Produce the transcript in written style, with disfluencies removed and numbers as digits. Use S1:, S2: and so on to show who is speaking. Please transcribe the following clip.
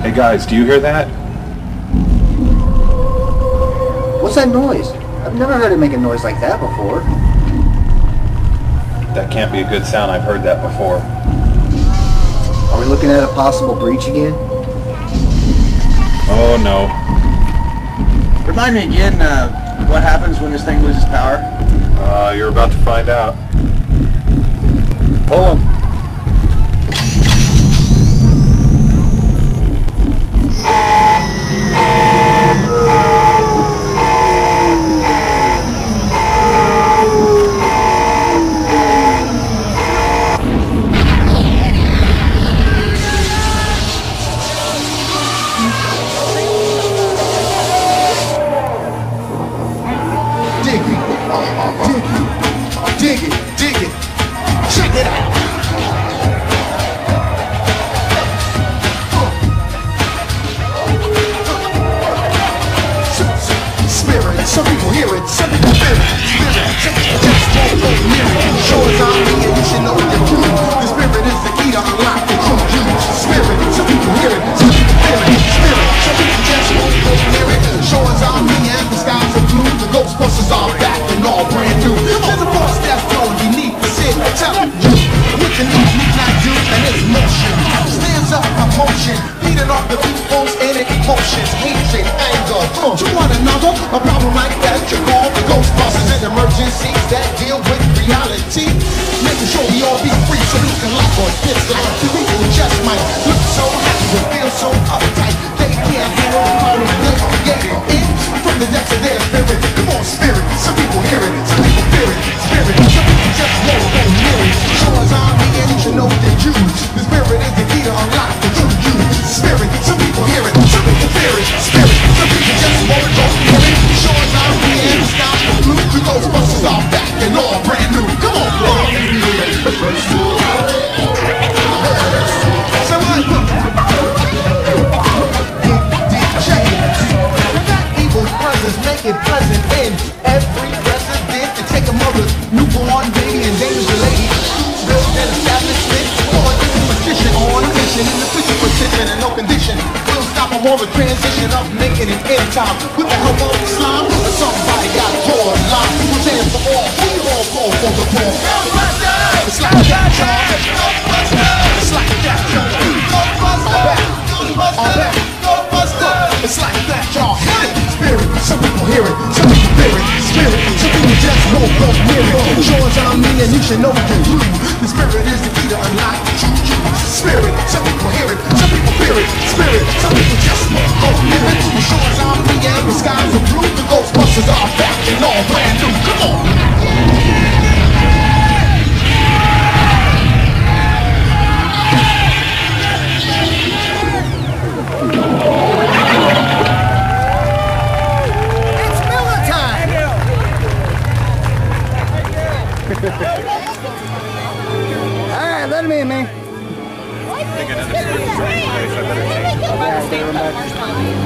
S1: Hey guys, do you hear that?
S2: What's that noise? I've never heard it make a noise like that before.
S1: That can't be a good sound. I've heard that before.
S2: Are we looking at a possible breach again?
S1: Oh no.
S3: Remind me again, what happens when this thing loses power?
S1: You're about to find out. Pull him.
S4: Dig it, check it out. Spirit, some people hear it, some people feel it. Spirit, some people just won't go near it. Show us on me and you should know the truth. The spirit is the key to unlock the true juice. Spirit, some people hear it, some people feel it. Spirit, some people just won't go near it. Show us on me and the skies are blue. The Ghostbusters are back and all brand new. There's a force that's thrown beneath the city. Tell you what you need not do, and it's motion. Stands up emotion, beating off the people's inner emotions, hatred, anger to one another. A problem like that you call the Ghostbusters in emergencies that deal with reality. Making sure we all be free so we can lock our fists on people who just might look so happy and feel so uptight. They can't handle the power they created in from the depths of their spirit. Come on, spirit. Some people hear it, some people fear it. Spirit, some people just won't go near it. Show us on me and you should know the Jews. The spirit is the key to unlock the true you. Spirit, some people hear it, some people fear it. Spirit, some people just won't go near it. Show us on me and the skies are blue. The Ghostbusters are back and all brand new. Come on, Lord. Make it pleasant in every resident to take a mother's newborn baby and dangerous lady. Build an establishment for a position on a mission in the future position and no condition. We'll stop them on the transition of making it in time. With the help of Islam, somebody got drawn line. We'll stand for all, we all fall for the poor. It's like that, y'all. It's like that, y'all. It's like that, y'all. Spirit, some people hear it, some people fear it. Spirit, some people just won't go near it. Show us on me and you should know the truth. The spirit is the key to unlock the true you. Spirit, some people hear it, some people fear it. Spirit, some people just won't go near it. Show us on me and the skies are blue. The Ghostbusters are back and all brand new. Come on.
S2: Alright, let him in, man.
S1: I think another place I better change.